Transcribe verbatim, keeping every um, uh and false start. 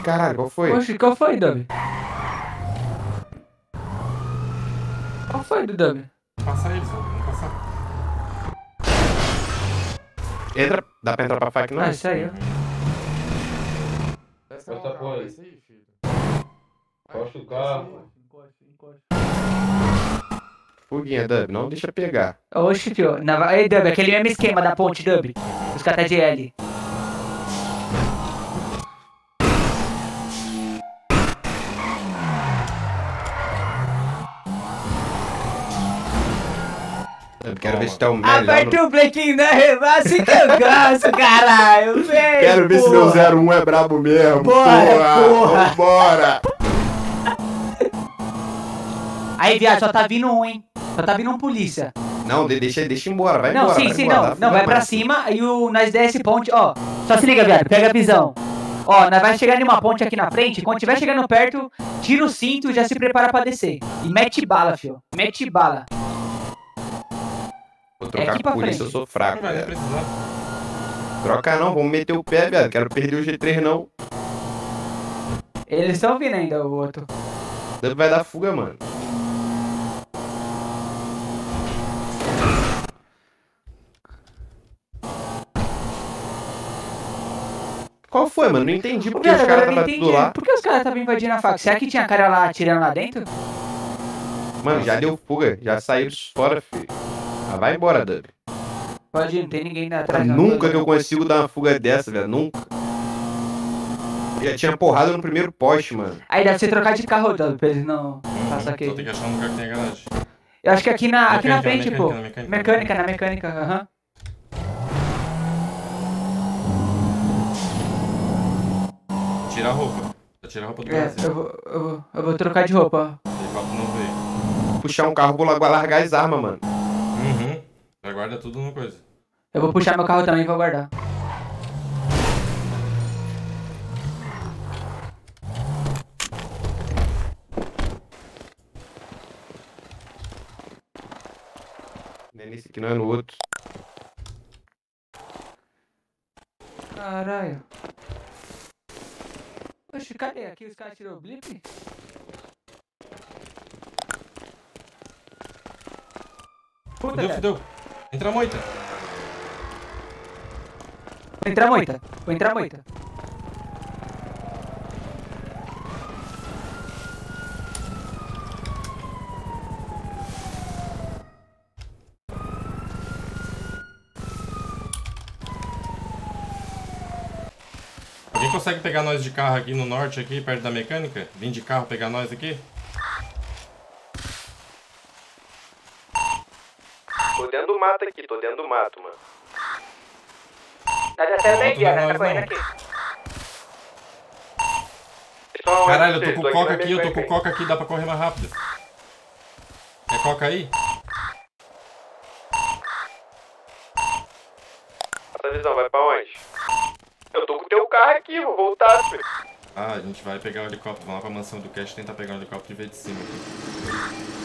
caralho, qual foi? Oxi, qual foi, Dub? Qual foi do Dub? Passa eles, vamos passar. Entra, dá pra entrar pra faca não? Ah, isso aí, ó. Encosta a porra aí. Encosta o carro. Fuguinha, Dub, não deixa pegar. Oxi, tio. Na... Ei, Dub, aquele mesmo esquema da ponte, Dub. Os caras de L. Eu quero ver se tá o melhor. Aperta o brequinho da rebaixo que eu gosto, caralho. Vem, Quero ver se meu zero um é brabo mesmo. Bora, porra. Bora. Aí, viado, só tá vindo um, hein? Só tá vindo um polícia. Não, de- deixa, deixa embora, vai Não, embora. sim, vai sim, embora, não. dá Não, vai fuga pra mais. cima e o, nós desce ponte, ó. Só se liga, viado, pega a visão. Ó, nós vai chegar em uma ponte aqui na frente, quando tiver chegando perto, tira o cinto e já se prepara pra descer. E mete bala, fio. Mete bala. Vou É trocar aqui com a pra polícia, frente. eu sou Não fraco, vai nem velho. precisar. Troca não, vamos meter o pé, velho. Quero perder o G três não. Eles estão vindo ainda, o outro. Dub vai dar fuga, mano. Qual foi, mano? Não entendi porque Viado, os agora caras eu não estavam entendi. tudo lá. Por que os caras estavam invadindo a faca? Será que tinha cara lá atirando lá dentro? Mano, já deu fuga. Já saíram fora, filho. Ah, vai embora, Dub. Pode ir, não tem ninguém lá Cara, atrás. não. nunca que eu consigo dar uma fuga dessa, velho. Nunca. Já tinha porrada no primeiro poste, mano. Aí deve ser trocar de carro, Dub, pra eles não passar Só tem aqui. que achar um lugar que tenha garagem. Eu acho que aqui na, aqui na Mecânica, frente, mecânica, pô. na mecânica. Mecânica, na mecânica, aham. Tira a roupa. Tira a roupa do É, Brasil. eu vou, eu, vou, eu vou trocar de roupa. O helicóptero não veio. Puxar um carro, vou largar largar as armas, mano. Uhum. Já guarda tudo numa coisa. Eu vou puxar meu carro também e vou guardar. Não é nesse aqui, não é no outro. Caralho. Oxe, cadê? Aqui os caras tirou o blip? Puta, Fudeu, cara. fudeu. Entra a moita. Vou entrar moita. Vou entrar moita. Alguém consegue pegar nós de carro aqui no norte, aqui, perto da mecânica? Vim de carro pegar nós aqui? Tô dentro do mato aqui, tô dentro do mato, mano. Nós já saiu daí, Não, viado. não é Nós tá nós, correndo não. aqui. Caralho, eu tô com coca aqui, eu tô com coca aqui, dá pra correr mais rápido. É coca aí? Essa visão vai pra onde? Eu tô com o teu carro aqui, vou voltar, filho. Ah, a gente vai pegar o helicóptero. Vamos lá pra mansão do Cash e tentar pegar o helicóptero e ver de cima aqui.